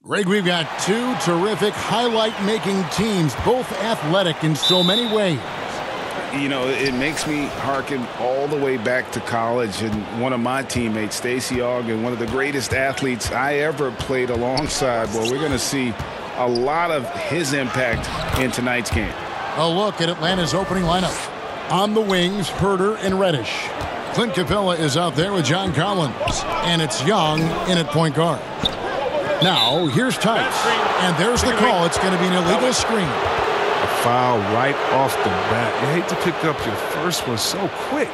Greg, we've got two terrific highlight-making teams, both athletic in so many ways. You know, it makes me hearken all the way back to college, and one of my teammates, Stacey Augmon, one of the greatest athletes I ever played alongside. Well, we're going to see a lot of his impact in tonight's game. A look at Atlanta's opening lineup. On the wings, Huerter and Reddish. Clint Capella is out there with John Collins, and it's Young in at point guard. Now, here's Tice, and there's the call. It's going to be an illegal screen. A foul right off the bat. You hate to pick up your first one so quick.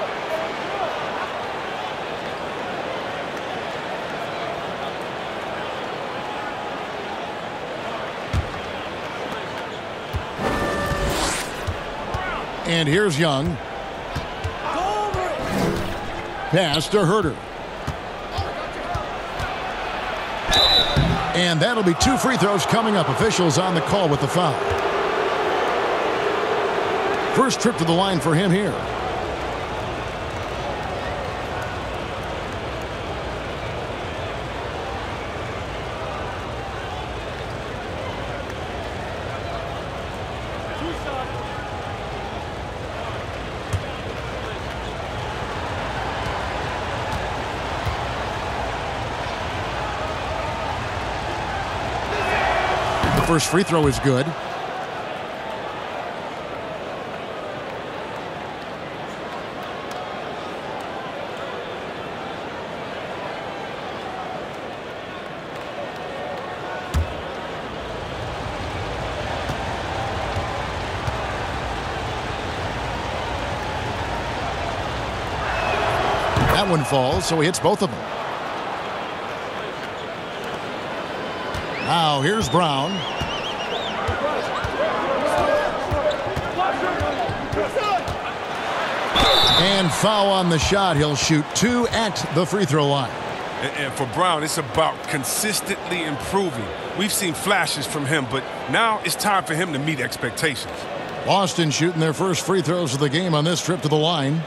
And here's Young. Pass to Huerter. And that'll be two free throws coming up. Officials on the call with the foul. First trip to the line for him here. First free throw is good. That one falls, so he hits both of them. Now here's Brown. And foul on the shot. He'll shoot two at the free throw line. And for Brown, it's about consistently improving. We've seen flashes from him, but now it's time for him to meet expectations. Boston shooting their first free throws of the game on this trip to the line.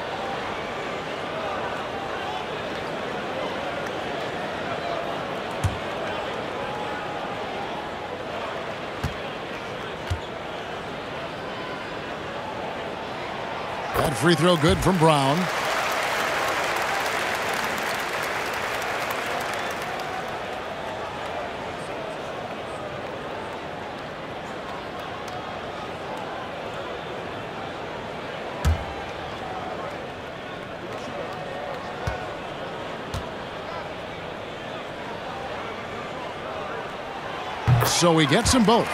That free throw good from Brown. So he gets them both.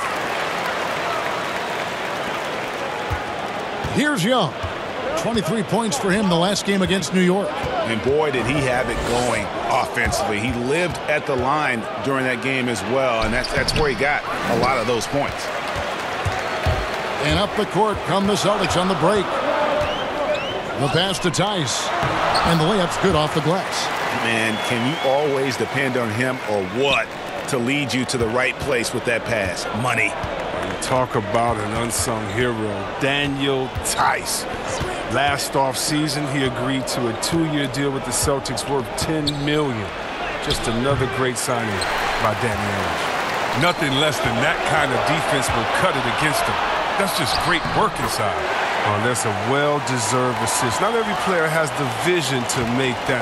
Here's Young. 23 points for him the last game against New York. And boy, did he have it going offensively. He lived at the line during that game as well, and that's where he got a lot of those points. And up the court come the Celtics on the break. The pass to Tice. And the layup's good off the glass. Man, can you always depend on him or what to lead you to the right place with that pass? Money. Talk about an unsung hero, Daniel Tice. Last offseason, he agreed to a 2-year deal with the Celtics worth $10 million. Just another great signing by Danny Ainge. Nothing less than that kind of defense will cut it against him. That's just great work inside. Oh, that's a well-deserved assist. Not every player has the vision to make that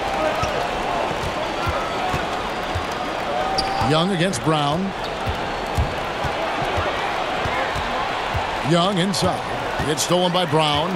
feed. Young against Brown. Young inside. It's stolen by Brown.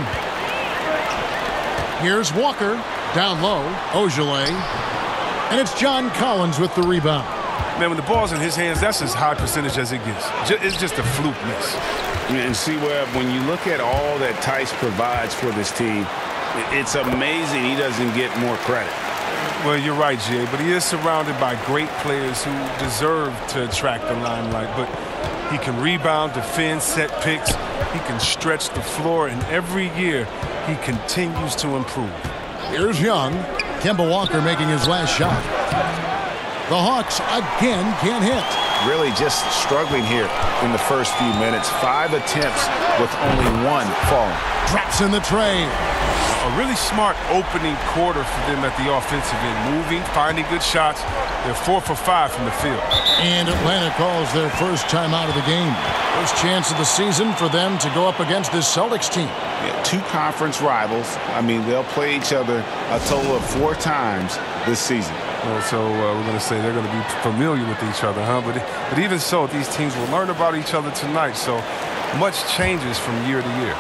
Here's Walker. Down low. Ojeleye. And it's John Collins with the rebound. Man, when the ball's in his hands, that's as high percentage as it gets. It's just a fluke miss. And see, Webb, when you look at all that Tice provides for this team, it's amazing he doesn't get more credit. Well, you're right, Jay, but he is surrounded by great players who deserve to attract the limelight. But he can rebound, defend, set picks. He can stretch the floor, and every year he continues to improve. Here's Young. Kemba Walker making his last shot. The Hawks again can't hit. Really just struggling here in the first few minutes. 5 attempts with only 1 falling. Traps in the tray. A really smart opening quarter for them at the offensive end. Moving, finding good shots. They're 4 for 5 from the field. And Atlanta calls their first timeout of the game. First chance of the season for them to go up against this Celtics team. Yeah, 2 conference rivals. I mean, they'll play each other a total of 4 times this season. So we're going to say they're going to be familiar with each other, huh? But even so, these teams will learn about each other tonight. So much changes from year to year.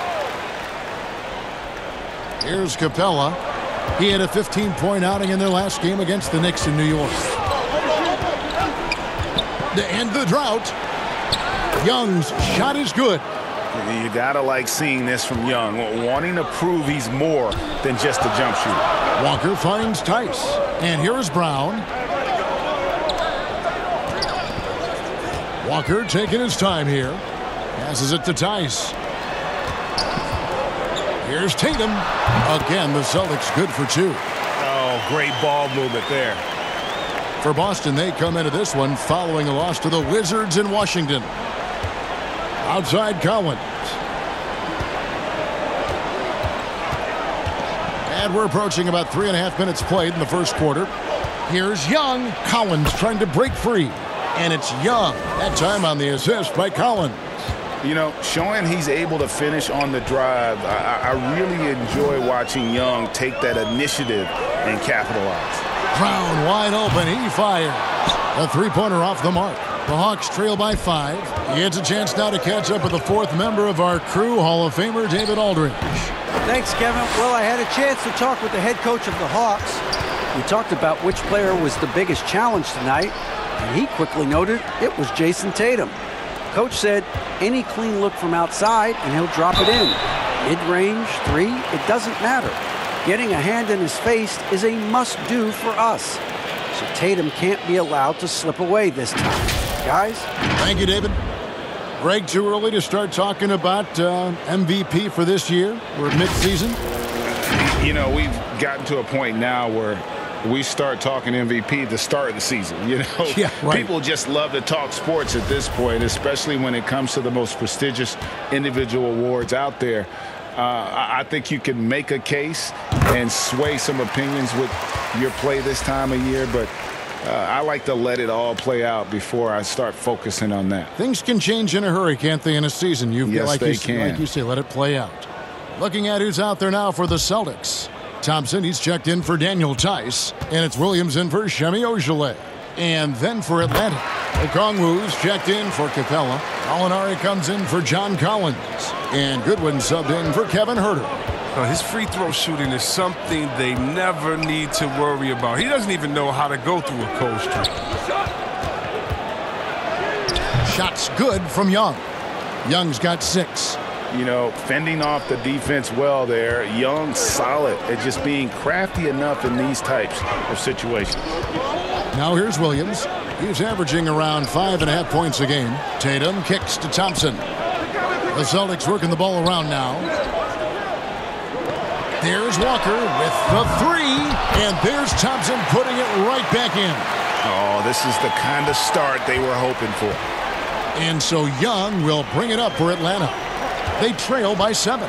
Here's Capella. He had a 15-point outing in their last game against the Knicks in New York. To end the drought, Young's shot is good. You gotta like seeing this from Young, wanting to prove he's more than just a jump shooter. Walker finds Tice. And here is Brown. Walker taking his time here. Passes it to Tice. Here's Tatum. Again, the Celtics good for 2. Oh, great ball movement there. For Boston, they come into this one following a loss to the Wizards in Washington. Outside Collins. And we're approaching about 3.5 minutes played in the first quarter. Here's Young. Collins trying to break free. And it's Young. That time on the assist by Collins. You know, showing he's able to finish on the drive, I really enjoy watching Young take that initiative and capitalize. Brown wide open. He fires. A 3-pointer off the mark. The Hawks trail by 5. He gets a chance now to catch up with the 4th member of our crew, Hall of Famer David Aldridge. Thanks, Kevin. Well, I had a chance to talk with the head coach of the Hawks. We talked about which player was the biggest challenge tonight, and he quickly noted it was Jason Tatum. Coach said any clean look from outside and he'll drop it in. Mid-range, 3, it doesn't matter. Getting a hand in his face is a must-do for us. So Tatum can't be allowed to slip away this time. Guys? Thank you, David. Greg, too early to start talking about MVP for this year? We're mid-season. You know, we've gotten to a point now where we start talking MVP at the start of the season. You know, yeah, right. People just love to talk sports at this point, especially when it comes to the most prestigious individual awards out there. I think you can make a case and sway some opinions with your play this time of year, but I like to let it all play out before I start focusing on that. Things can change in a hurry, can't they, in a season? Yes, they can. Like you say, let it play out. Looking at who's out there now for the Celtics. Thompson, he's checked in for Daniel Tice, and it's Williams in for Semi Ojeleye. And then for Atlanta, Okongwu's checked in for Capella. Gallinari comes in for John Collins. And Goodwin subbed in for Kevin Huerter. His free throw shooting is something they never need to worry about. He doesn't even know how to go through a cold streak. Shots good from Young. Young's got 6. You know, fending off the defense well there. Young solid at just being crafty enough in these types of situations. Now here's Williams. He's averaging around 5.5 points a game. Tatum kicks to Thompson. The Celtics working the ball around now. There's Walker with the 3. And there's Thompson putting it right back in. Oh, this is the kind of start they were hoping for. And so Young will bring it up for Atlanta. They trail by 7.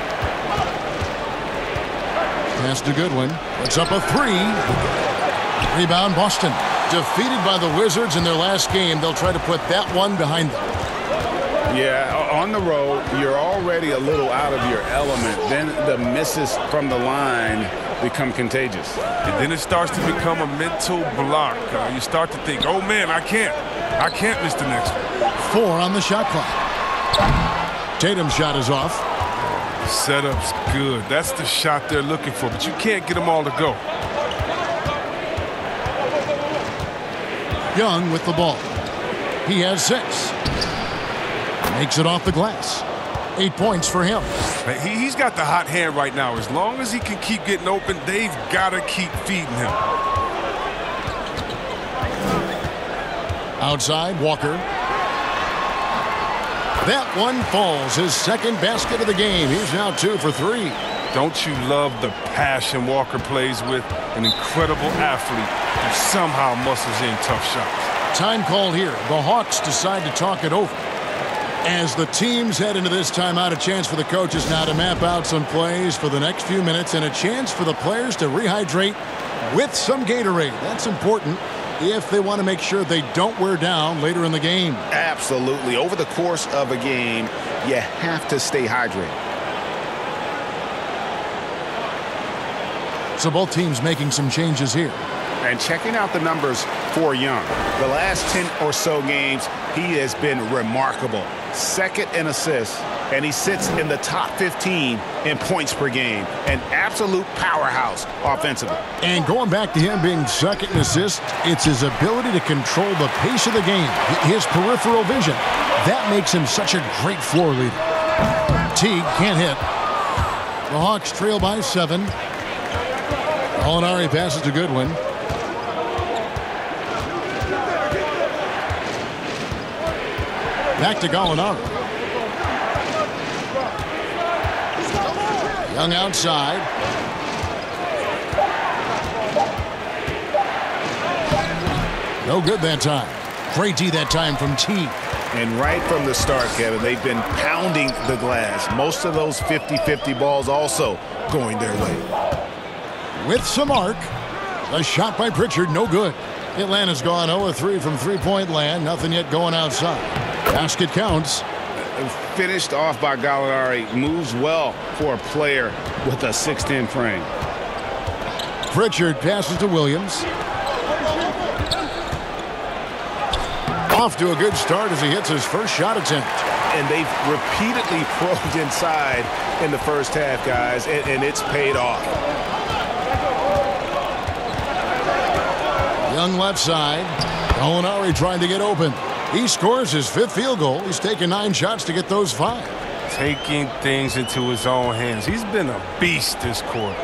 Pass to Goodwin. Puts up a 3. Rebound Boston. Defeated by the Wizards in their last game. They'll try to put that one behind them. Yeah, on the road, you're already a little out of your element. Then the misses from the line become contagious. And then it starts to become a mental block. You start to think, oh, man, I can't miss the next one. 4 on the shot clock. Tatum's shot is off. Setup's good. That's the shot they're looking for, but you can't get them all to go. Young with the ball. He has 6. Makes it off the glass. 8 points for him. He's got the hot hand right now. As long as he can keep getting open, they've got to keep feeding him. Outside, Walker. That one falls. His second basket of the game. He's now 2 for 3. Don't you love the passion Walker plays with? An incredible athlete who somehow muscles in tough shots. Time called here. The Hawks decide to talk it over. As the teams head into this timeout, a chance for the coaches now to map out some plays for the next few minutes and a chance for the players to rehydrate with some Gatorade. That's important if they want to make sure they don't wear down later in the game. Absolutely. Over the course of a game, you have to stay hydrated. So both teams making some changes here. And checking out the numbers for Young. The last 10 or so games, he has been remarkable. Second in assists, and he sits in the top 15 in points per game. An absolute powerhouse offensively. And going back to him being second in assists, it's his ability to control the pace of the game, his peripheral vision. That makes him such a great floor leader. Teague can't hit. The Hawks trail by 7. Gallinari passes to Goodwin. Back to Gallinari. Young outside. No good that time. Great D that time from Teague. And right from the start, Kevin, they've been pounding the glass. Most of those 50-50 balls also going their way. With some arc. A shot by Pritchard, no good. Atlanta's gone 0-3 from three-point land. Nothing yet going outside. Basket counts. Finished off by Gallinari. Moves well for a player with a 6'10" frame. Pritchard passes to Williams. Off to a good start as he hits his first shot attempt. And they've repeatedly probed inside in the first half, guys, and it's paid off. Young left side. Gallinari trying to get open. He scores his 5th field goal. He's taken 9 shots to get those 5. Taking things into his own hands. He's been a beast this quarter.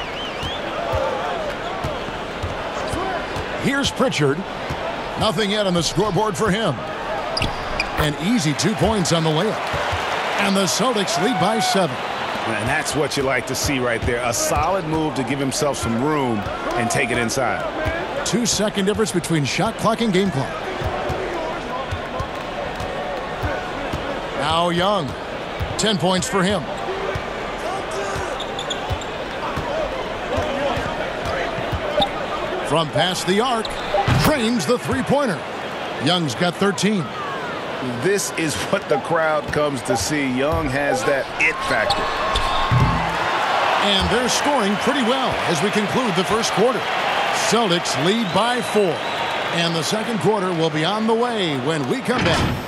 Here's Pritchard. Nothing yet on the scoreboard for him. An easy 2 points on the layup. And the Celtics lead by 7. And that's what you like to see right there. A solid move to give himself some room and take it inside. 2-second difference between shot clock and game clock. Now Young. 10 points for him. From past the arc. Trains the three-pointer. Young's got 13. This is what the crowd comes to see. Young has that it factor. And they're scoring pretty well as we conclude the first quarter. Celtics lead by 4. And the second quarter will be on the way when we come back.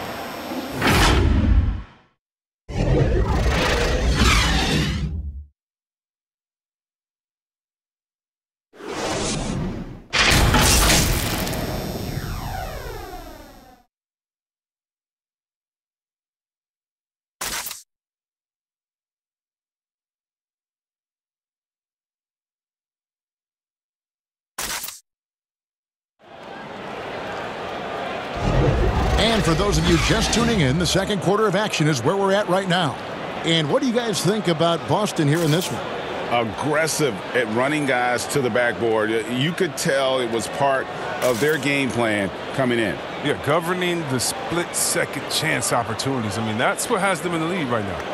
And for those of you just tuning in, the second quarter of action is where we're at right now. And what do you guys think about Boston here in this one? Aggressive at running guys to the backboard. You could tell it was part of their game plan coming in. Yeah, governing the split-second chance opportunities. I mean, that's what has them in the lead right now.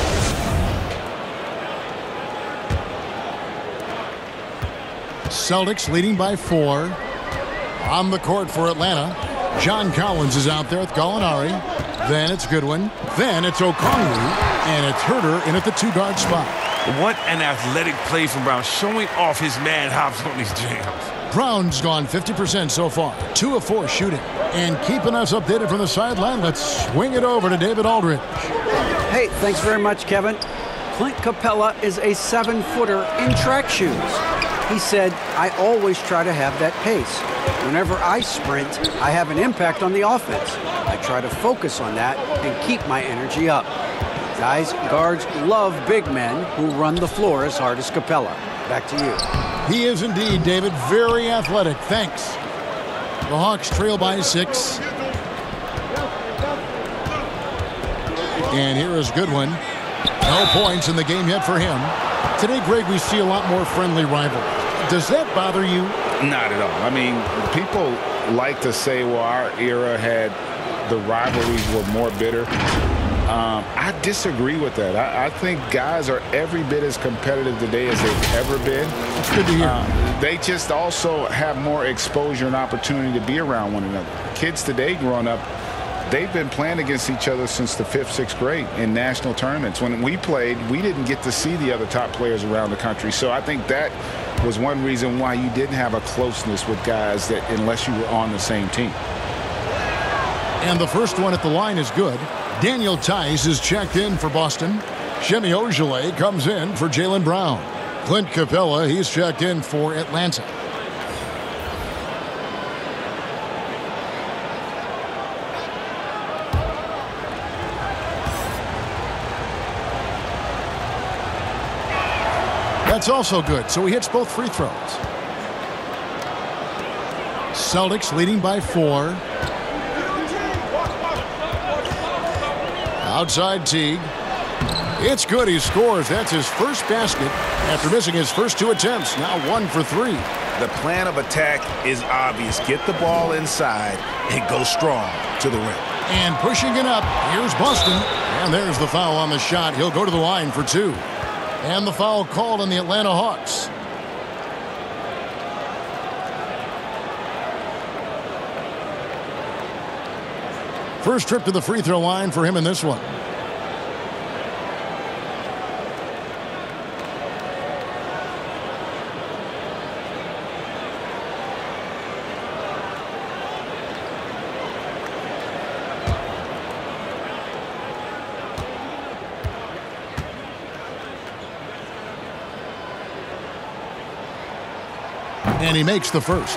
Celtics leading by 4. On the court for Atlanta. John Collins is out there with Gallinari. Then it's Goodwin. Then it's Okongwu. And it's Herter in at the 2-guard spot. What an athletic play from Brown, showing off his man hops on these jams. Brown's gone 50% so far. 2 of 4 shooting. And keeping us updated from the sideline, let's swing it over to David Aldridge. Hey, thanks very much, Kevin. Clint Capella is a 7-footer in track shoes. He said, I always try to have that pace. Whenever I sprint, I have an impact on the offense. I try to focus on that and keep my energy up. Guys, guards love big men who run the floor as hard as Capella. Back to you. He is indeed, David. Very athletic. Thanks. The Hawks trail by 6. And here is Goodwin. No points in the game yet for him. Today, Greg, we see a lot more friendly rivalry. Does that bother you? Not at all. I mean, people like to say, well, our era had the rivalries were more bitter. I disagree with that. I think guys are every bit as competitive today as they've ever been. That's good to hear. They just also have more exposure and opportunity to be around one another. Kids today growing up, they've been playing against each other since the 5th, 6th grade in national tournaments. When we played, we didn't get to see the other top players around the country. So I think that was one reason why you didn't have a closeness with guys that unless you were on the same team. And the first one at the line is good. Daniel Tice is checked in for Boston. Semi Ojeleye comes in for Jaylen Brown. Clint Capella, he's checked in for Atlanta. That's also good, so he hits both free throws. Celtics leading by 4. Outside Teague. It's good. He scores. That's his first basket after missing his first 2 attempts. Now 1 for 3. The plan of attack is obvious. Get the ball inside and go strong to the rim. And pushing it up. Here's Boston. And there's the foul on the shot. He'll go to the line for 2. And the foul called on the Atlanta Hawks. First trip to the free throw line for him in this one. And he makes the first.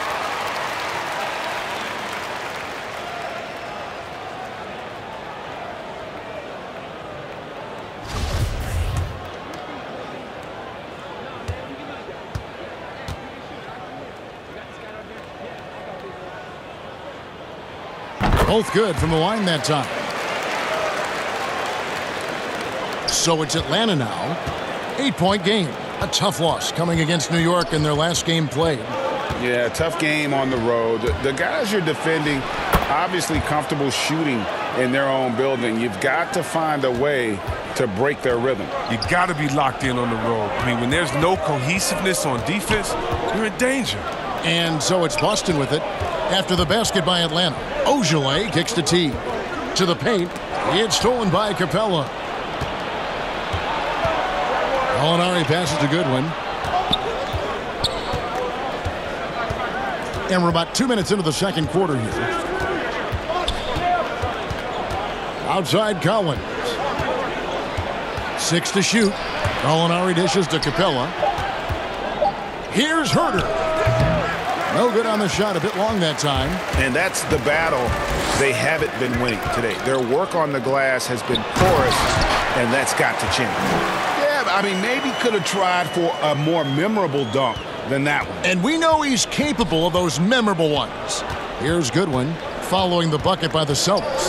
Both good from the line that time. So it's Atlanta now. 8-point game. A tough loss coming against New York in their last game played. Yeah, tough game on the road. The guys you're defending obviously comfortable shooting in their own building. You've got to find a way to break their rhythm. You got to be locked in on the road. I mean, when there's no cohesiveness on defense, you're in danger. And so it's Boston with it. After the basket by Atlanta, Ojeleye kicks to Teague. To the paint. It's stolen by Capella. Gallinari passes to Goodwin. And we're about 2 minutes into the second quarter here. Outside Collins. 6 to shoot. Gallinari dishes to Capella. Here's Herder. No good on the shot. A bit long that time. And that's the battle they haven't been winning today. Their work on the glass has been porous, and that's got to change. Yeah, I mean, maybe could have tried for a more memorable dunk than that one. And we know he's capable of those memorable ones. Here's Goodwin following the bucket by the Celtics.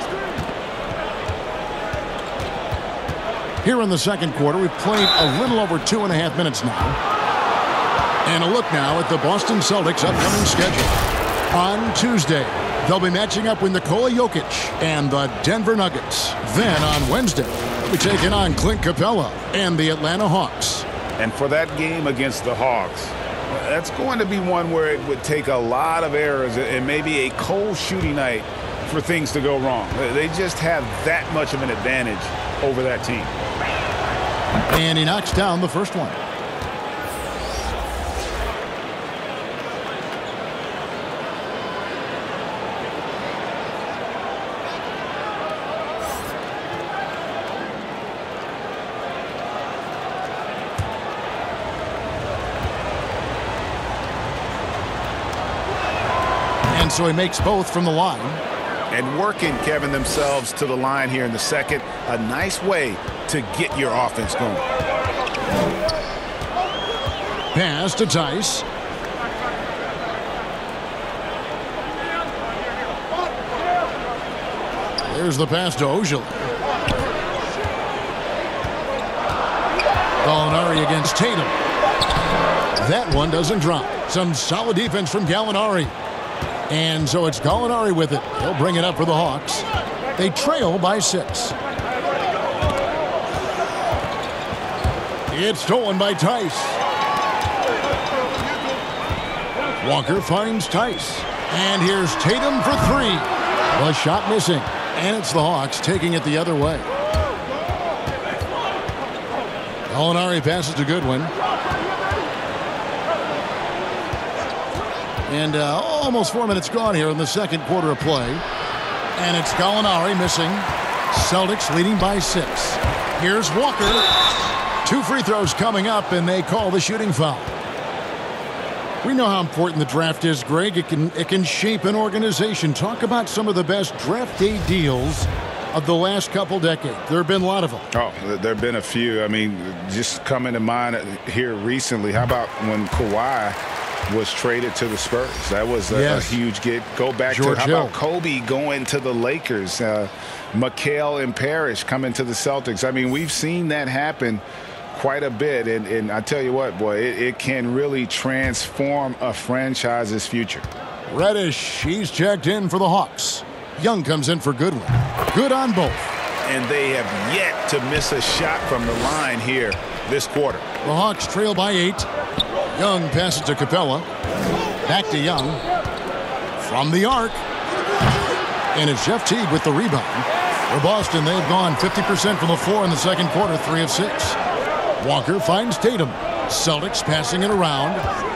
Here in the second quarter, we've played a little over 2.5 minutes now. And a look now at the Boston Celtics' upcoming schedule. On Tuesday, they'll be matching up with Nikola Jokic and the Denver Nuggets. Then on Wednesday, they'll be taking on Clint Capella and the Atlanta Hawks. And for that game against the Hawks, that's going to be one where it would take a lot of errors and maybe a cold shooting night for things to go wrong. They just have that much of an advantage over that team. And he knocks down the first one. And so he makes both from the line. And working, Kevin, themselves to the line here in the second. A nice way to get your offense going. Pass to Tice. There's the pass to Ojeleye. Gallinari against Tatum. That one doesn't drop. Some solid defense from Gallinari. And so it's Gallinari with it. He'll bring it up for the Hawks. They trail by 6. It's stolen by Tice. Walker finds Tice. And here's Tatum for 3. The shot missing. And it's the Hawks taking it the other way. Gallinari passes to Goodwin. And almost 4 minutes gone here in the second quarter of play. And it's Gallinari missing. Celtics leading by 6. Here's Walker. 2 free throws coming up, and they call the shooting foul. We know how important the draft is, Greg. It can shape an organization. Talk about some of the best draft day deals of the last couple decades. There have been a lot of them. Oh, there have been a few. I mean, just coming to mind here recently, how about when Kawhi was traded to the Spurs? That was a huge get. Go back George to how Hill. about Kobe going to the Lakers? Mikal and Parrish coming to the Celtics. I mean, we've seen that happen quite a bit, and I tell you what, boy, it can really transform a franchise's future. Reddish, he's checked in for the Hawks. Young comes in for Goodwin. Good on both. And they have yet to miss a shot from the line here this quarter. The Hawks trail by 8. Young passes to Capella. Back to Young. From the arc. And it's Jeff Teague with the rebound. For Boston, they've gone 50% from the floor in the second quarter, 3 of 6. Walker finds Tatum. Celtics passing it around.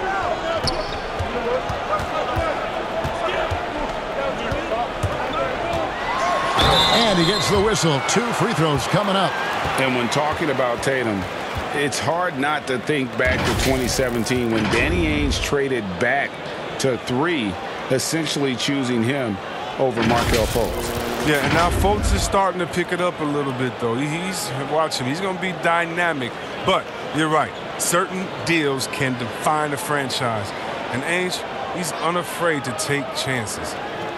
And he gets the whistle. 2 free throws coming up. And when talking about Tatum, it's hard not to think back to 2017 when Danny Ainge traded back to 3, essentially choosing him over Markelle Fultz. Yeah, and now Fultz is starting to pick it up a little bit, though. Watch him. He's going to be dynamic. But you're right. Certain deals can define a franchise. And Ainge, he's unafraid to take chances.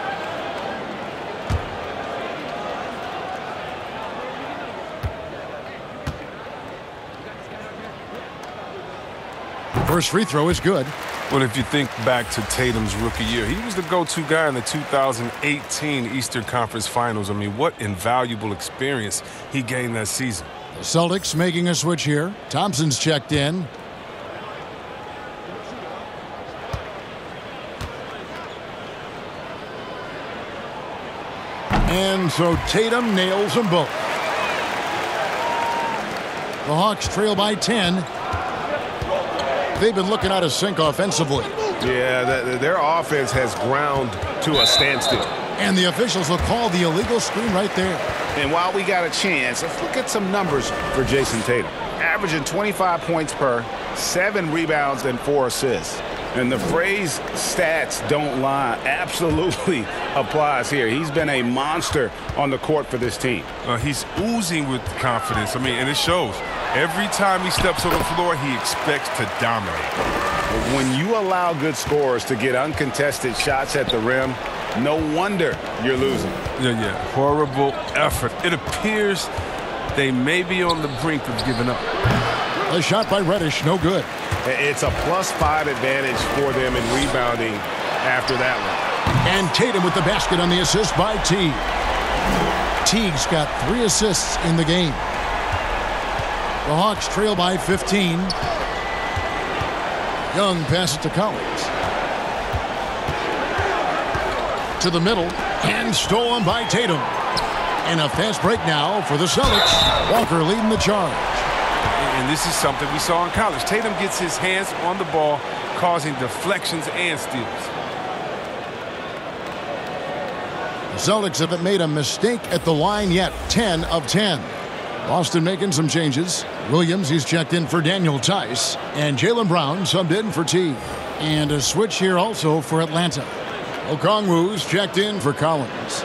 First free throw is good. Well, if you think back to Tatum's rookie year, he was the go-to guy in the 2018 Eastern Conference Finals. I mean, what invaluable experience he gained that season. The Celtics making a switch here. Thompson's checked in. And so Tatum nails them both. The Hawks trail by 10. They've been looking out of sync offensively. Yeah, their offense has ground to a standstill. And the officials will call the illegal screen right there. And while we got a chance, let's look at some numbers for Jason Tatum. Averaging 25 points per, 7 rebounds, and 4 assists. And the phrase stats don't lie absolutely applies here. He's been a monster on the court for this team. He's oozing with confidence. I mean, and it shows. Every time he steps on the floor, he expects to dominate. When you allow good scorers to get uncontested shots at the rim, no wonder you're losing. Yeah. Horrible effort. It appears they may be on the brink of giving up. A shot by Reddish, no good. It's a +5 advantage for them in rebounding after that one. And Tatum with the basket on the assist by Teague. Teague's got 3 assists in the game. The Hawks trail by 15. Young passes to Collins. To the middle, and stolen by Tatum. And a fast break now for the Celtics. Walker leading the charge. And this is something we saw in college. Tatum gets his hands on the ball, causing deflections and steals. The Celtics haven't made a mistake at the line yet. 10 of 10. Boston making some changes. Williams, he's checked in for Daniel Tice. And Jaylen Brown subbed in for Teague. And a switch here also for Atlanta. Okongwu's checked in for Collins.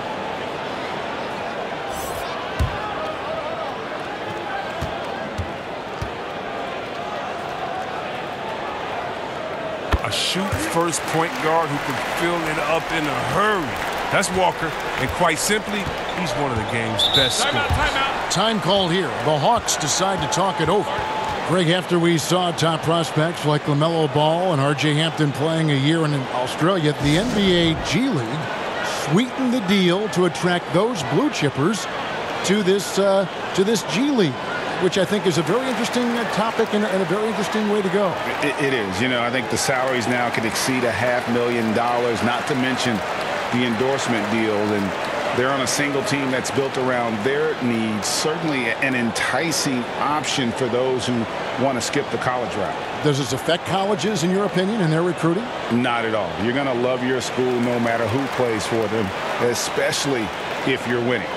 A shoot-first point guard who can fill it up in a hurry. That's Walker, and quite simply, he's one of the game's best scorers. Time called here. The Hawks decide to talk it over. Greg, after we saw top prospects like LaMelo Ball and R.J. Hampton playing a year in Australia, the NBA G League sweeten the deal to attract those blue chippers to this G League, which I think is a very interesting topic and a very interesting way to go. It is. You know, I think the salaries now could exceed $500,000, not to mention the endorsement deal, and they're on a single team that's built around their needs. Certainly an enticing option for those who want to skip the college route. Does this affect colleges, in your opinion, in their recruiting? Not at all. You're going to love your school no matter who plays for them, especially if you're winning.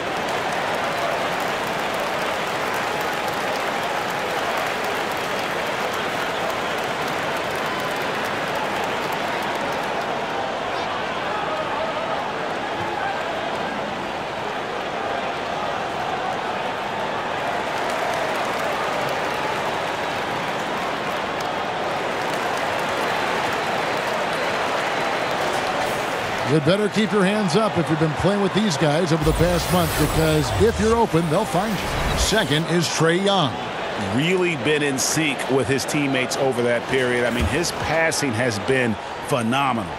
You'd better keep your hands up if you've been playing with these guys over the past month, because if you're open, they'll find you. Second is Trae Young. Really been in sync with his teammates over that period. I mean, his passing has been phenomenal.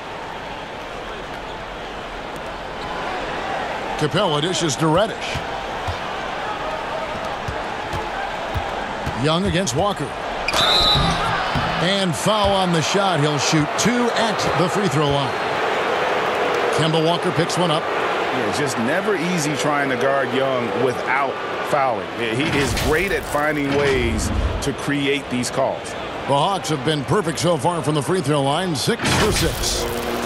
Capella dishes to Reddish. Young against Walker. And foul on the shot. He'll shoot 2 at the free throw line. Kemba Walker picks one up. Yeah, just never easy trying to guard Young without fouling. He is great at finding ways to create these calls. The Hawks have been perfect so far from the free throw line, 6 for 6.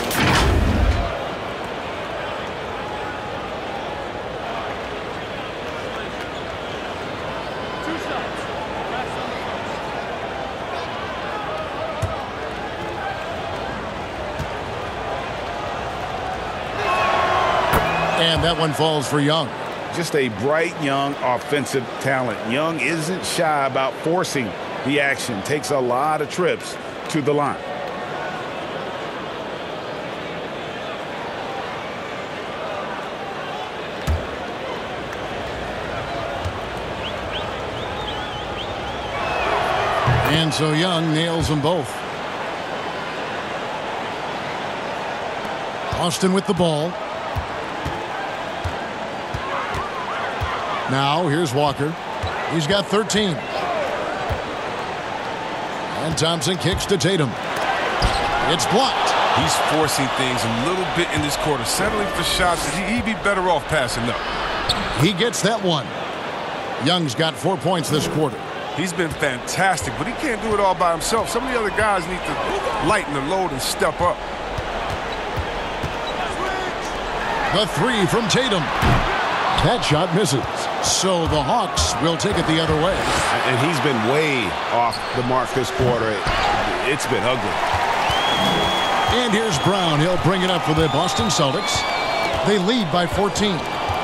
And that one falls for Young. Just a bright young offensive talent. Young isn't shy about forcing the action. Takes a lot of trips to the line. And so Young nails them both. Austin with the ball. Now here's Walker. He's got 13. And Thompson kicks to Tatum. It's blocked. He's forcing things a little bit in this quarter, settling for shots that he'd be better off passing up. He gets that one. Young's got 4 points this quarter. He's been fantastic, but he can't do it all by himself. Some of the other guys need to lighten the load and step up. The 3 from Tatum. That shot misses. So the Hawks will take it the other way. And he's been way off the mark this quarter. It's been ugly. And here's Brown. He'll bring it up for the Boston Celtics. They lead by 14.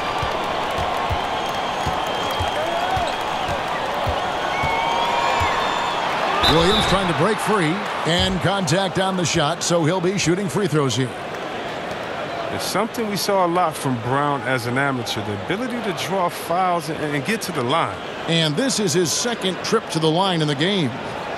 Williams trying to break free, and contact on the shot, so he'll be shooting free throws here. It's something we saw a lot from Brown as an amateur, the ability to draw fouls and get to the line. And this is his second trip to the line in the game.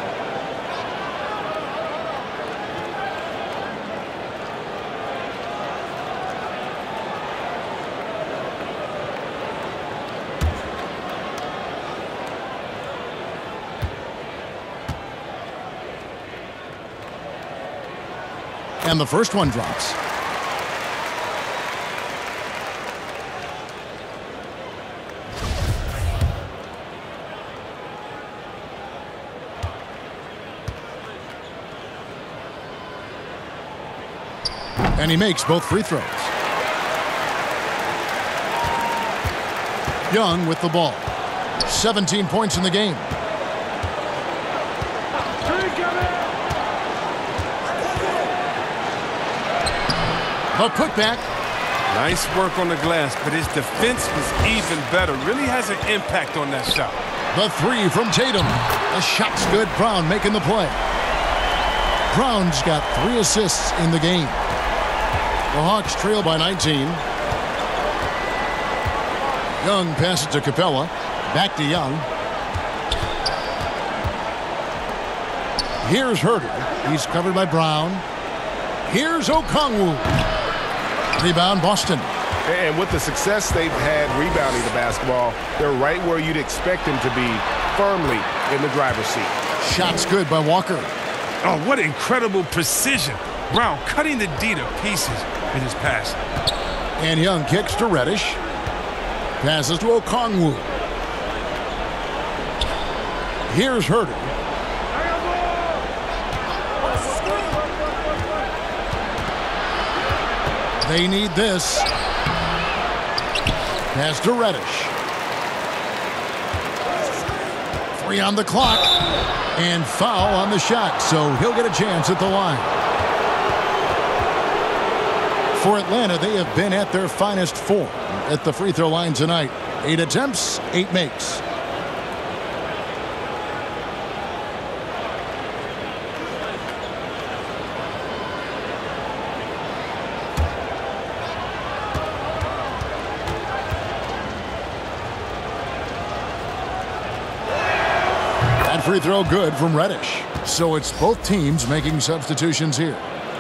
And the first one drops. And he makes both free throws. Young with the ball. 17 points in the game. A putback. Nice work on the glass, but his defense was even better. Really has an impact on that shot. The 3 from Tatum. The shot's good. Brown making the play. Brown's got 3 assists in the game. The Hawks trail by 19. Young passes to Capella. Back to Young. Here's Herter. He's covered by Brown. Here's Okongwu. Rebound, Boston. And with the success they've had rebounding the basketball, they're right where you'd expect them to be, firmly in the driver's seat. Shot's good by Walker. Oh, what incredible precision. Brown cutting the D to pieces in his pass. And Young kicks to Reddish. Passes to Okongwu. Here's Herter. They need this. Pass to Reddish. 3 on the clock. And foul on the shot, so he'll get a chance at the line. For Atlanta, they have been at their finest form at the free throw line tonight. 8 attempts, 8 makes. That free throw good from Reddish. So it's both teams making substitutions here.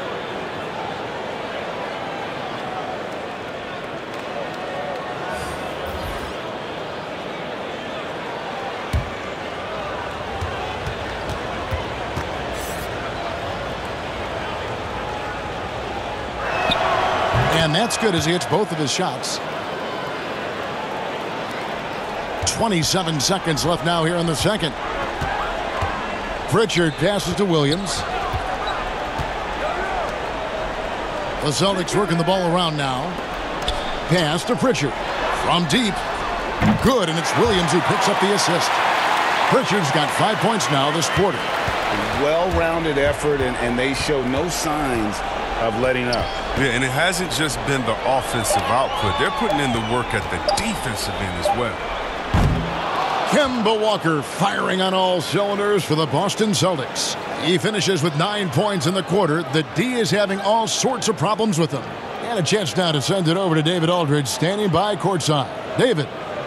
And that's good as he hits both of his shots. 27 seconds left now here in the second. Pritchard passes to Williams. The Celtics working the ball around now. Pass to Pritchard. From deep. Good, and it's Williams who picks up the assist. Pritchard's got 5 points now this quarter. Well-rounded effort, and they show no signs of letting up. Yeah, and it hasn't just been the offensive output. They're putting in the work at the defensive end as well. Kemba Walker firing on all cylinders for the Boston Celtics. He finishes with 9 points in the quarter. The D is having all sorts of problems with him. And a chance now to send it over to David Aldridge, standing by courtside. David.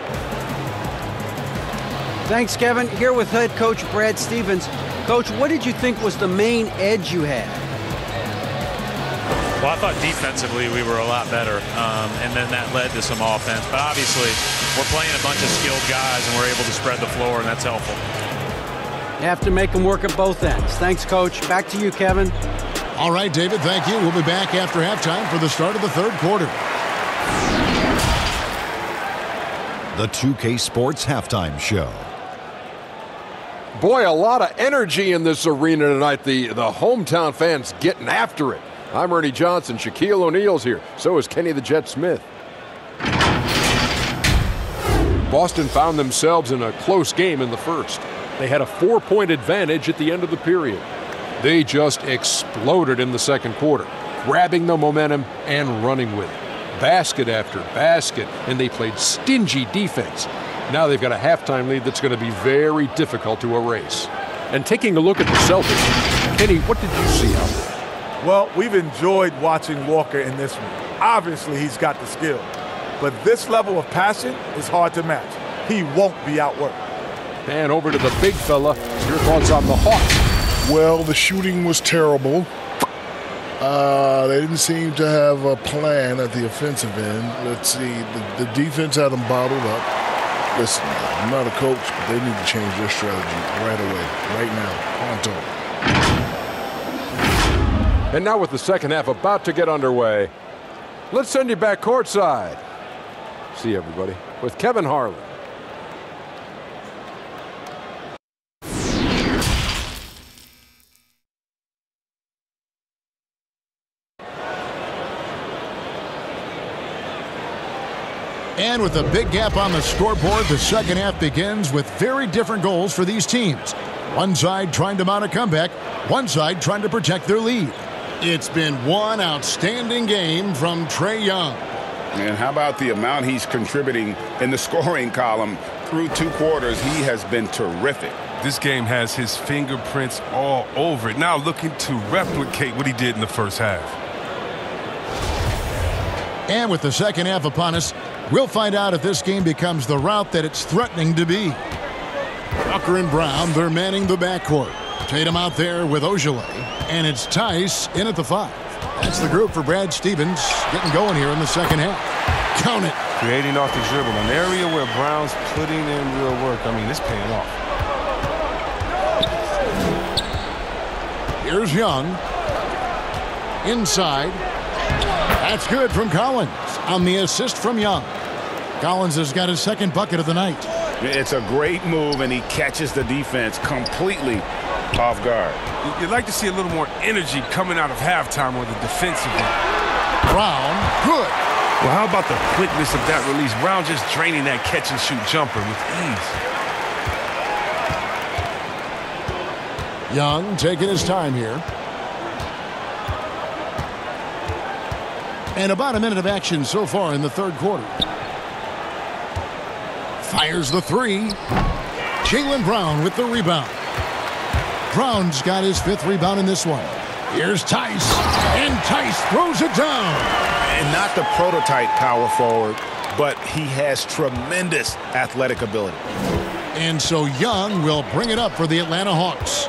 Thanks, Kevin. Here with head coach Brad Stevens. Coach, what did you think was the main edge you had? Well, I thought defensively we were a lot better, and then that led to some offense. But obviously, we're playing a bunch of skilled guys, and we're able to spread the floor, and that's helpful. You have to make them work at both ends. Thanks, Coach. Back to you, Kevin. All right, David, thank you. We'll be back after halftime for the start of the third quarter. The 2K Sports Halftime Show. Boy, a lot of energy in this arena tonight. The hometown fans getting after it. I'm Ernie Johnson. Shaquille O'Neal's here. So is Kenny the Jet Smith. Boston found themselves in a close game in the first. They had a 4-point advantage at the end of the period. They just exploded in the second quarter, grabbing the momentum and running with it. Basket after basket, and they played stingy defense. Now they've got a halftime lead that's going to be very difficult to erase. And taking a look at the Celtics, Kenny, what did you see out there? Well, we've enjoyed watching Walker in this one. Obviously, he's got the skill. But this level of passion is hard to match. He won't be outworked. And over to the big fella. Your thoughts on the Hawks? Well, the shooting was terrible. They didn't seem to have a plan at the offensive end. Let's see. The defense had them bottled up. Listen, I'm not a coach, but they need to change their strategy right away, right now, pronto. And now with the second half about to get underway, let's send you back courtside. See you, everybody, with Kevin Harlan. And with a big gap on the scoreboard, the second half begins with very different goals for these teams. One side trying to mount a comeback, one side trying to protect their lead. It's been one outstanding game from Trae Young. And how about the amount he's contributing in the scoring column through 2 quarters? He has been terrific. This game has his fingerprints all over it. Now looking to replicate what he did in the first half. And with the second half upon us, we'll find out if this game becomes the route that it's threatening to be. Tucker and Brown, they're manning the backcourt. Tatum out there with Ojale. And it's Tice in at the 5. That's the group for Brad Stevens getting going here in the second half. Count it. Creating off the dribble, an area where Brown's putting in real work. I mean, it's paying off. Here's Young. Inside. That's good from Collins on the assist from Young. Collins has got his second bucket of the night. It's a great move, and he catches the defense completely off guard. You'd like to see a little more energy coming out of halftime with the defensive end. Brown, good. Well, how about the quickness of that release? Brown just draining that catch-and-shoot jumper with ease. Young taking his time here. And about a minute of action so far in the third quarter. Fires the three. Jaylen Brown with the rebound. Brown's got his 5th rebound in this one. Here's Tice. And Tice throws it down. And not the prototype power forward, but he has tremendous athletic ability. And so Young will bring it up for the Atlanta Hawks.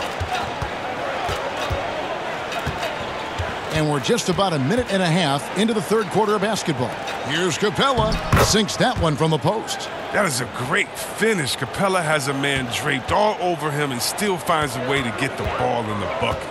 And we're just about a minute and a half into the third quarter of basketball. Here's Capella. Sinks that one from the post. That is a great finish. Capella has a man draped all over him and still finds a way to get the ball in the bucket.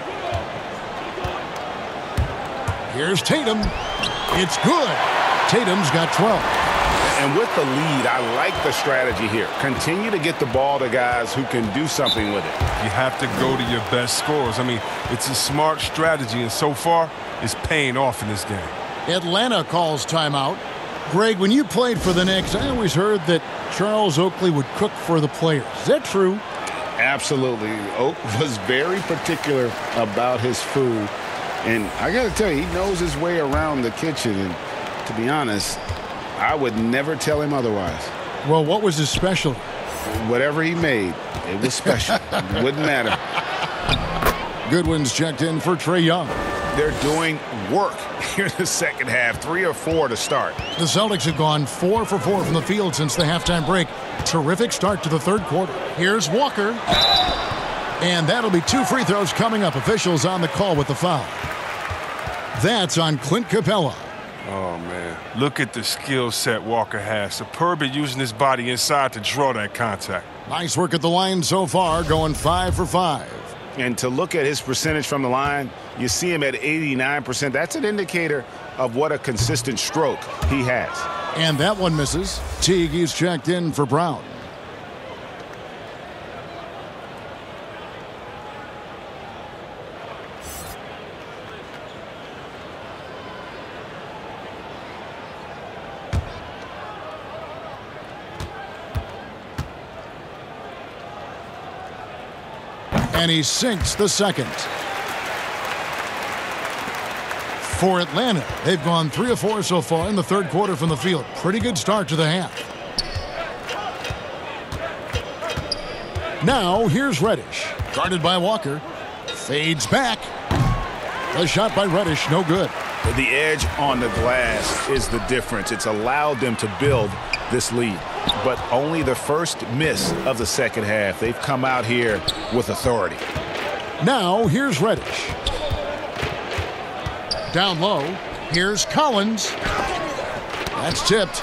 Here's Tatum. It's good. Tatum's got 12. And with the lead, I like the strategy here. Continue to get the ball to guys who can do something with it. You have to go to your best scorers. I mean, it's a smart strategy, and so far, it's paying off in this game. Atlanta calls timeout. Greg, when you played for the Knicks, I always heard that Charles Oakley would cook for the players. Is that true? Absolutely. Oak was very particular about his food. And I got to tell you, he knows his way around the kitchen. And to be honest, I would never tell him otherwise. Well, what was his specialty? Whatever he made, it was special. It wouldn't matter. Goodwin's checked in for Trae Young. They're doing work here in the second half, 3 or 4 to start. The Celtics have gone 4 for 4 from the field since the halftime break. Terrific start to the third quarter. Here's Walker. And that'll be 2 free throws coming up. Officials on the call with the foul. That's on Clint Capella. Oh, man. Look at the skill set Walker has. Superb at using his body inside to draw that contact. Nice work at the line so far, going 5 for 5. And to look at his percentage from the line, you see him at 89%. That's an indicator of what a consistent stroke he has. And that one misses. Teague is checked in for Brown. And he sinks the second. For Atlanta, they've gone 3 of 4 so far in the third quarter from the field. Pretty good start to the half. Now, here's Reddish. Guarded by Walker. Fades back. The shot by Reddish, no good. The edge on the glass is the difference. It's allowed them to build this lead. But only the first miss of the second half. They've come out here with authority. Now, here's Reddish. Down low, here's Collins. That's tipped.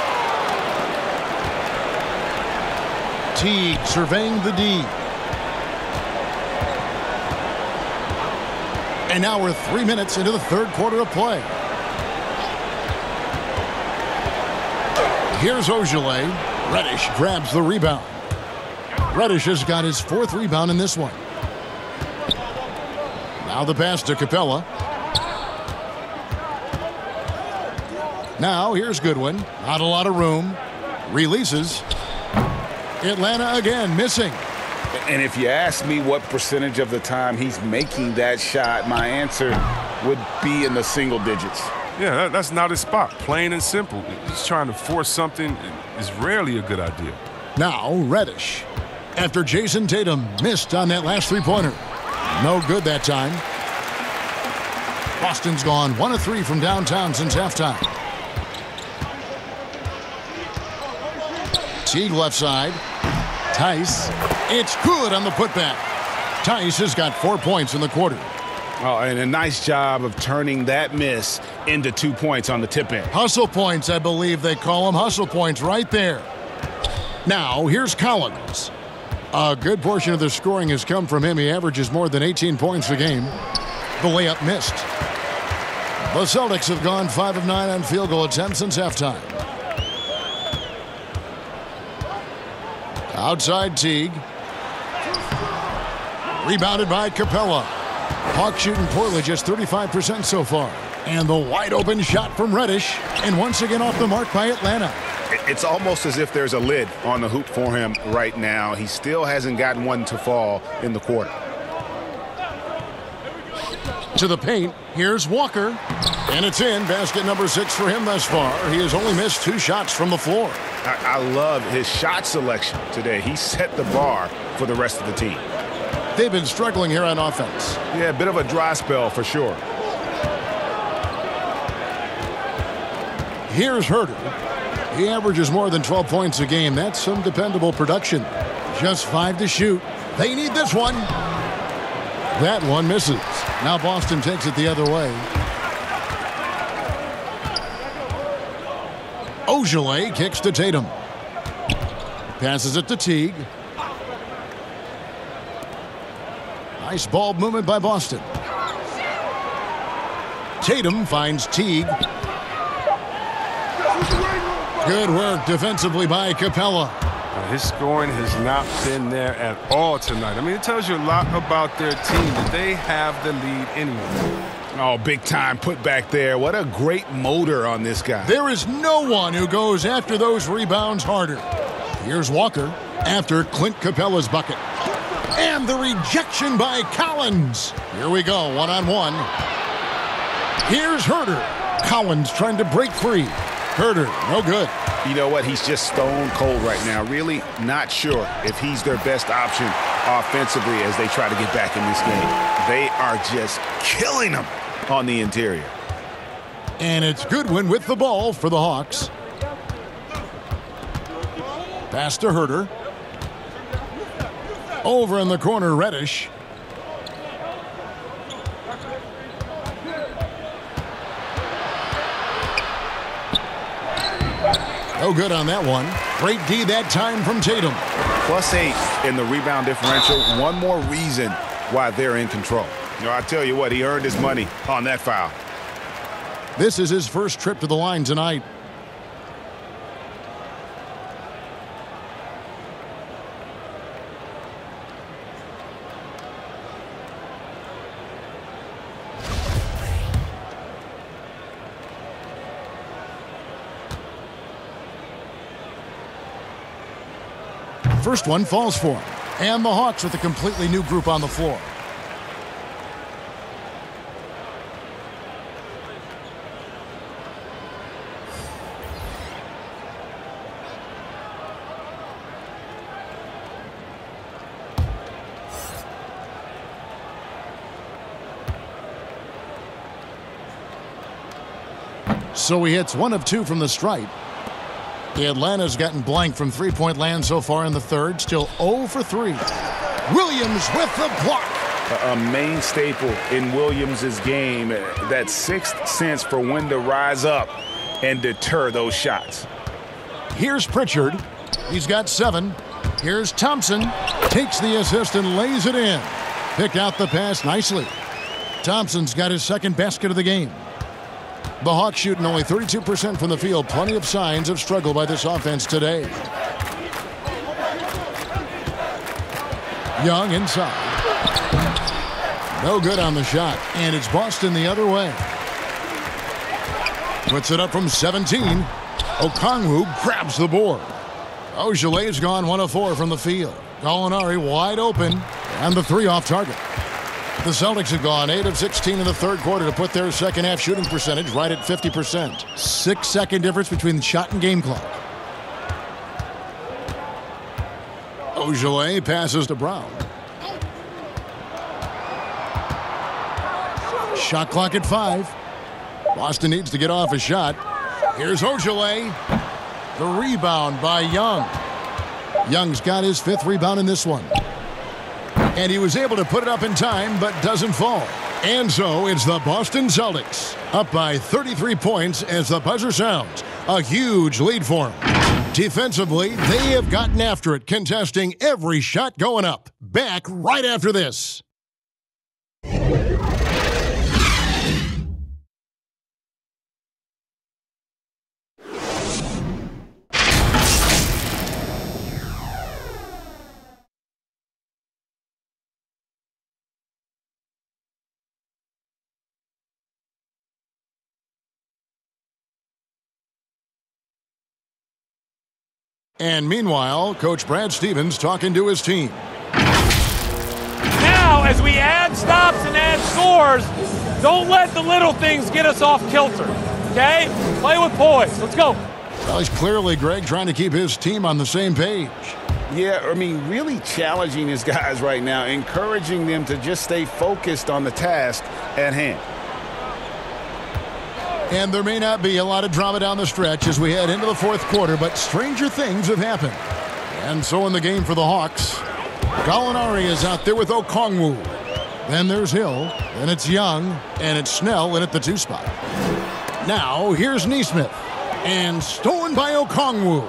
Teague surveying the D. And now we're 3 minutes into the third quarter of play. Here's Ogilvy. Reddish grabs the rebound. Reddish has got his 4th rebound in this one. Now the pass to Capella. Now here's Goodwin. Not a lot of room. Releases. Atlanta again missing. And if you ask me what percentage of the time he's making that shot, my answer would be in the single digits. Yeah, that's not his spot. Plain and simple. He's trying to force something is rarely a good idea. Now Reddish. After Jason Tatum missed on that last three-pointer. No good that time. Boston's gone 1 of 3 from downtown since halftime. Teague left side. Tice. It's good on the putback. Tice has got 4 points in the quarter. Oh, and a nice job of turning that miss into 2 points on the tip in. Hustle points, I believe they call them. Hustle points right there. Now, here's Collins. A good portion of their scoring has come from him. He averages more than 18 points a game. The layup missed. The Celtics have gone 5 of 9 on field goal attempts since halftime. Outside Teague. Rebounded by Capella. Hawks shooting poorly, just 35% so far. And the wide open shot from Reddish. And once again off the mark by Atlanta. It's almost as if there's a lid on the hoop for him right now. He still hasn't gotten one to fall in the quarter. To the paint, here's Walker. And it's in. Basket number 6 for him thus far. He has only missed 2 shots from the floor. I love his shot selection today. He set the bar for the rest of the team. They've been struggling here on offense. Yeah, a bit of a dry spell for sure. Here's Herter. He averages more than 12 points a game. That's some dependable production. Just 5 to shoot. They need this one. That one misses. Now Boston takes it the other way. Ogilvy kicks to Tatum. Passes it to Teague. Nice ball movement by Boston. Tatum finds Teague. Good work defensively by Capella. His scoring has not been there at all tonight. I mean, it tells you a lot about their team that they have the lead anyway. Oh, big time put back there. What a great motor on this guy. There is no one who goes after those rebounds harder. Here's Walker after Clint Capella's bucket. And the rejection by Collins. Here we go, one-on-one. Here's Herter. Collins trying to break free. Herter, no good. You know what? He's just stone cold right now. Really not sure if he's their best option offensively as they try to get back in this game. They are just killing them on the interior. And it's Goodwin with the ball for the Hawks. Pass to Herter. Over in the corner, Reddish. No good on that one. Great D that time from Tatum. +8 in the rebound differential. One more reason why they're in control. You know, I tell you what, he earned his money on that foul. This is his first trip to the line tonight. First one falls for him. And the Hawks with a completely new group on the floor. So he hits 1 of 2 from the stripe. Atlanta's gotten blank from three-point land so far in the third. Still 0 for 3. Williams with the block. A main staple in Williams' game. That sixth sense for when to rise up and deter those shots. Here's Pritchard. He's got 7. Here's Thompson. Takes the assist and lays it in. Picked out the pass nicely. Thompson's got his second basket of the game. The Hawks shooting only 32% from the field. Plenty of signs of struggle by this offense today. Young inside. No good on the shot. And it's Boston the other way. Puts it up from 17. Okongwu grabs the board. Ogilvy gone 1 of 4 from the field. Gallinari wide open. And the 3 off target. The Celtics have gone 8 of 16 in the third quarter to put their second half shooting percentage right at 50%. 6-second difference between the shot and game clock. Ogilvy passes to Brown. Shot clock at 5. Boston needs to get off a shot. Here's Ogilvy. The rebound by Young. Young's got his 5th rebound in this one. And he was able to put it up in time, but doesn't fall. And so it's the Boston Celtics up by 33 points as the buzzer sounds. A huge lead for them. Defensively, they have gotten after it, contesting every shot going up. Back right after this. And meanwhile, Coach Brad Stevens talking to his team. Now, as we add stops and add scores, don't let the little things get us off kilter, okay? Play with poise. Let's go. Well, he's clearly, Greg, trying to keep his team on the same page. Yeah, I mean, really challenging his guys right now, encouraging them to just stay focused on the task at hand. And there may not be a lot of drama down the stretch as we head into the fourth quarter, but stranger things have happened. And so in the game for the Hawks, Gallinari is out there with Okongwu. Then there's Hill, then it's Young, and it's Snell in at the 2 spot. Now here's Nesmith, and stolen by Okongwu.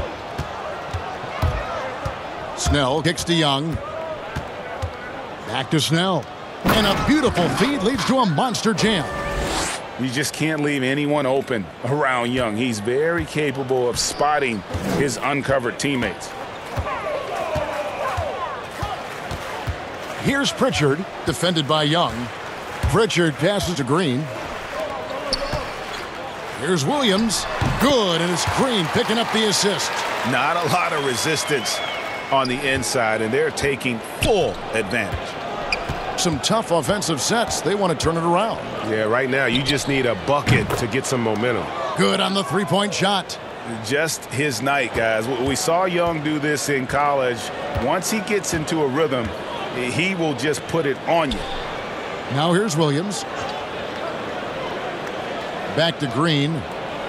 Snell kicks to Young. Back to Snell. And a beautiful feed leads to a monster jam. You just can't leave anyone open around Young. He's very capable of spotting his uncovered teammates. Here's Pritchard, defended by Young. Pritchard passes to Green. Here's Williams. Good, and it's Green picking up the assist. Not a lot of resistance on the inside, and they're taking full advantage. Some tough offensive sets. They want to turn it around. Yeah, right now you just need a bucket to get some momentum. Good on the three-point shot. Just his night, guys. We saw Young do this in college. Once he gets into a rhythm, he will just put it on you. Now here's Williams. Back to Green.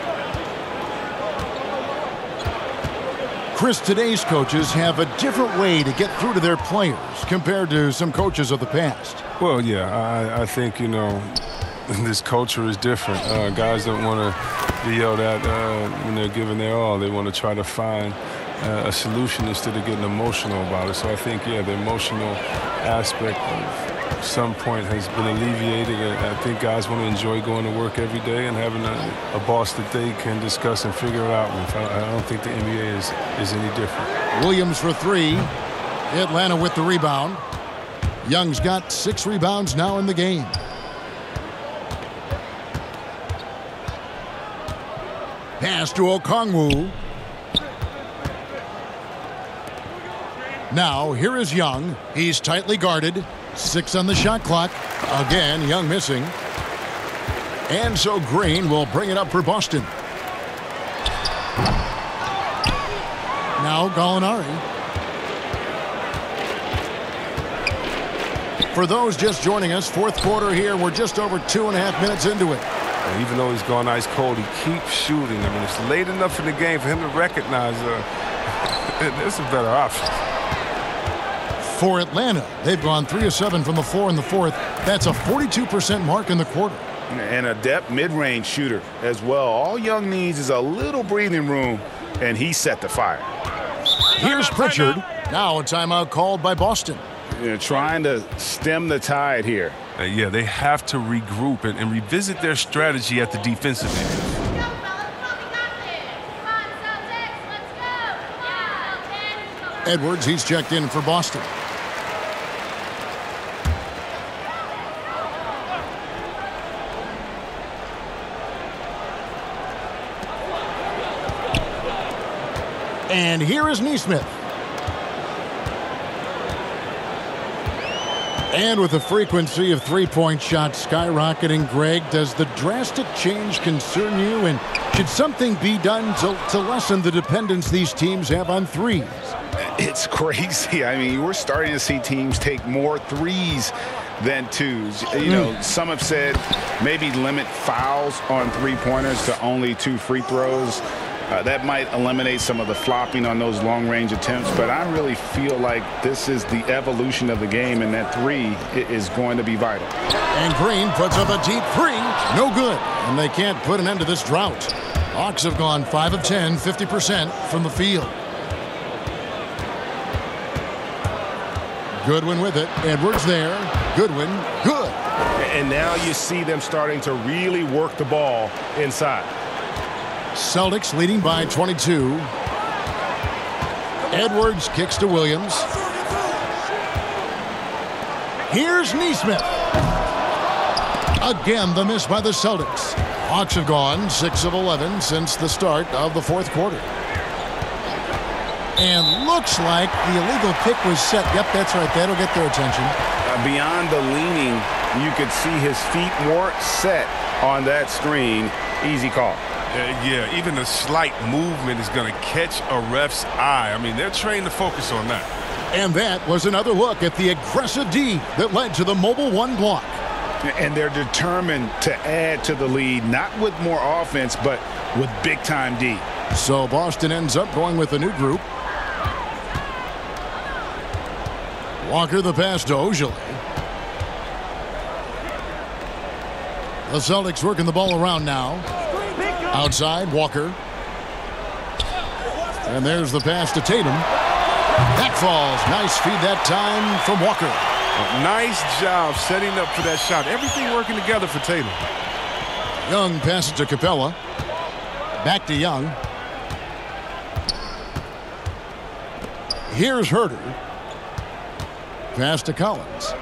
Chris, today's coaches have a different way to get through to their players compared to some coaches of the past. Well, yeah, I think, you know, this culture is different. Guys don't want to be yelled at when they're giving their all. They want to try to find a solution instead of getting emotional about it. So I think, yeah, the emotional aspect at some point has been alleviated. I think guys want to enjoy going to work every day and having a boss that they can discuss and figure it out with. I don't think the NBA is any different. Williams for 3. Atlanta with the rebound. Young's got 6 rebounds now in the game. Pass to Okongwu. Now here is Young. He's tightly guarded. 6 on the shot clock. Again, Young missing. And so Green will bring it up for Boston. Now Gallinari. For those just joining us, fourth quarter here. We're just over 2.5 minutes into it. And even though he's gone ice cold, he keeps shooting. I mean, it's late enough in the game for him to recognize there's some better options. For Atlanta, they've gone 3 of 7 from the floor in the fourth. That's a 42% mark in the quarter. And a depth mid-range shooter as well. All Young needs is a little breathing room, and he set the fire. Here's Pritchard. Now a timeout called by Boston. Trying to stem the tide here. Yeah, they have to regroup and revisit their strategy at the defensive end. Edwards, he's checked in for Boston. And here is Nesmith. And with the frequency of three-point shots skyrocketing, Greg, does the drastic change concern you? And should something be done to lessen the dependence these teams have on threes? It's crazy. I mean, we're starting to see teams take more threes than twos. You know, some have said maybe limit fouls on three-pointers to only 2 free throws. That might eliminate some of the flopping on those long-range attempts, but I really feel like this is the evolution of the game, and that 3 is going to be vital. And Green puts up a deep 3. No good. And they can't put an end to this drought. Hawks have gone 5 of 10, 50% from the field. Goodwin with it. Edwards there. Goodwin. Good. And now you see them starting to really work the ball inside. Celtics leading by 22. Edwards kicks to Williams. Here's Nesmith. Again, the miss by the Celtics. Hawks have gone 6 of 11 since the start of the fourth quarter. And looks like the illegal kick was set. Yep, that's right. That'll get their attention. Beyond the leaning, you could see his feet weren't set on that screen. Easy call. Yeah, even a slight movement is going to catch a ref's eye. I mean, they're trained to focus on that. And that was another look at the aggressive D that led to the mobile 1 block. And they're determined to add to the lead, not with more offense, but with big-time D. So Boston ends up going with a new group. Walker the pass to Ojeleye. The Celtics working the ball around now. Outside, Walker. And there's the pass to Tatum. That falls. Nice feed that time from Walker. Nice job setting up for that shot. Everything working together for Tatum. Young passes to Capella. Back to Young. Here's Herter. Pass to Collins.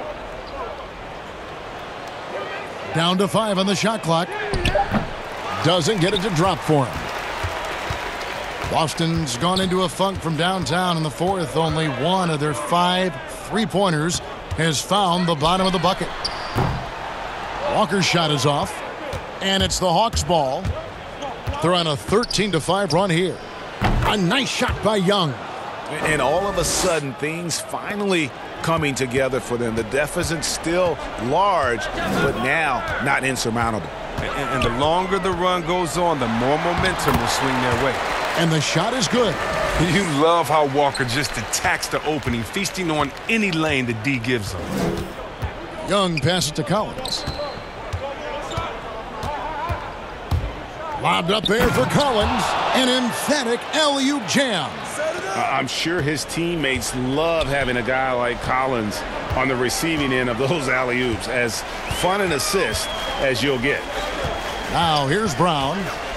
Down to 5 on the shot clock. Doesn't get it to drop for him. Boston's gone into a funk from downtown in the fourth. Only 1 of their 5 3-pointers has found the bottom of the bucket. Walker's shot is off, and it's the Hawks' ball. They're on a 13-5 run here. A nice shot by Young. And all of a sudden, things finally coming together for them. The deficit's still large, but now not insurmountable. And the longer the run goes on, the more momentum will swing their way. And the shot is good. You love how Walker just attacks the opening, feasting on any lane the D gives him. Young passes to Collins. Lobbed up there for Collins. An emphatic alley-oop jam. I'm sure his teammates love having a guy like Collins on the receiving end of those alley-oops. As fun an assist as you'll get. Now here's Brown.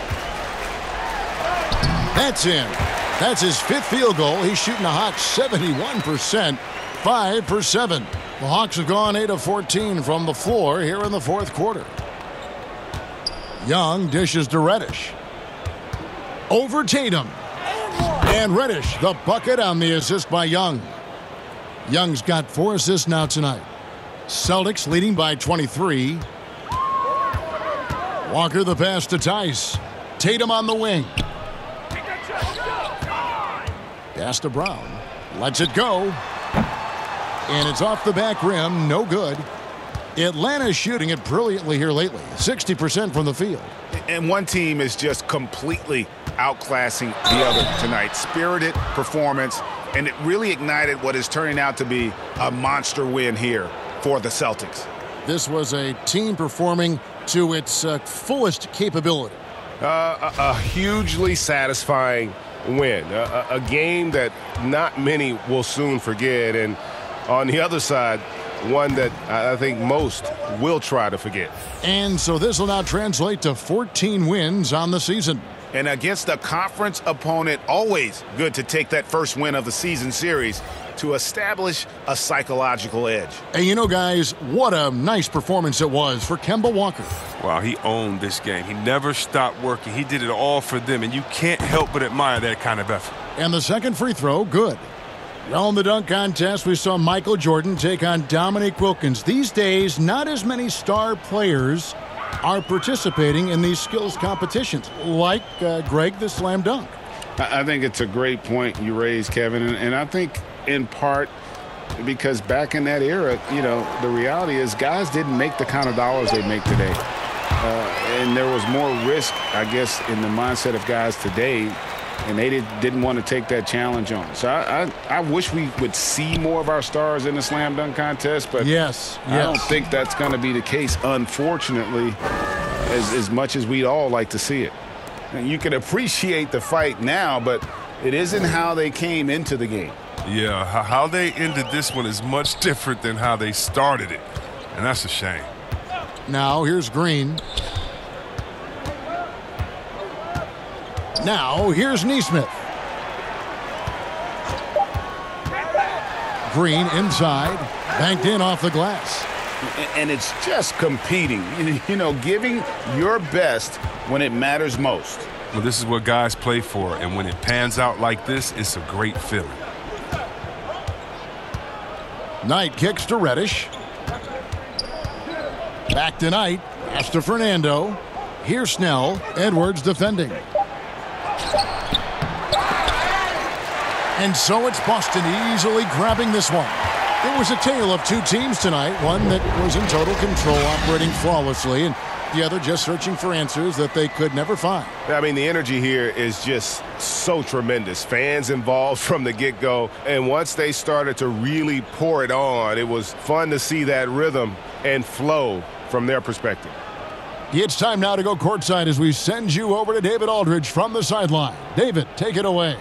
That's in. That's his 5th field goal. He's shooting a hot 71%. 5 for 7. The Hawks have gone 8 of 14 from the floor here in the fourth quarter. Young dishes to Reddish. Over Tatum. And Reddish, the bucket on the assist by Young. Young's got 4 assists now tonight. Celtics leading by 23. Walker the pass to Tice. Tatum on the wing. Pass to Brown. Lets it go. And it's off the back rim. No good. Atlanta's shooting it brilliantly here lately. 60% from the field. And one team is just completely outclassing the other tonight. Spirited performance, and it really ignited what is turning out to be a monster win here for the Celtics. This was a team performing to its fullest capability. A hugely satisfying win. A game that not many will soon forget. And on the other side, one that I think most will try to forget. And so this will now translate to 14 wins on the season. And against a conference opponent, always good to take that first win of the season series to establish a psychological edge. And you know, guys, what a nice performance it was for Kemba Walker. Wow, he owned this game. He never stopped working. He did it all for them, and you can't help but admire that kind of effort. And the second free throw, good. Well, in the dunk contest, we saw Michael Jordan take on Dominique Wilkins. These days, not as many star players are participating in these skills competitions, like Greg the slam dunk. I think it's a great point you raised, Kevin, and I think in part because back in that era, you know, the reality is guys didn't make the kind of dollars they make today. and there was more risk, I guess, in the mindset of guys today, and they didn't want to take that challenge on. So I wish we would see more of our stars in the slam dunk contest, but yes. I don't think that's going to be the case, unfortunately, as much as we'd all like to see it. And you can appreciate the fight now, but it isn't how they came into the game. Yeah, how they ended this one is much different than how they started it, and that's a shame. Now here's Green. Now here's Nesmith. Green inside, banked in off the glass. And it's just competing, you know, giving your best when it matters most. Well, this is what guys play for, and when it pans out like this, it's a great feeling. Knight kicks to Reddish. Back to Knight. Pass to Fernando. Here's Snell. Edwards defending. And so it's Boston easily grabbing this one. It was a tale of two teams tonight, one that was in total control, operating flawlessly, and the other just searching for answers that they could never find. I mean, the energy here is just so tremendous. Fans involved from the get-go, and once they started to really pour it on, it was fun to see that rhythm and flow from their perspective. It's time now to go courtside as we send you over to David Aldridge from the sideline. David, take it away.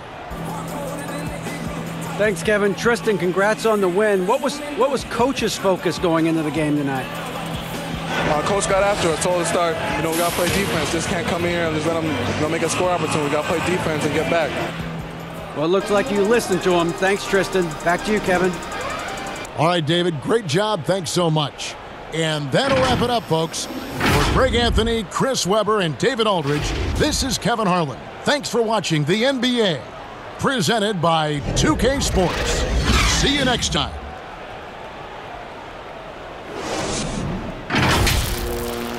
Thanks, Kevin. Tristan, congrats on the win. What was Coach's focus going into the game tonight? Coach got after us, told us to start, we got to play defense. Just can't come in here and just let them make a score opportunity. We got to play defense and get back. Well, it looks like you listened to him. Thanks, Tristan. Back to you, Kevin. All right, David, great job. Thanks so much. And that'll wrap it up, folks. For Greg Anthony, Chris Webber, and David Aldridge, this is Kevin Harlan. Thanks for watching the NBA, presented by 2K Sports. See you next time.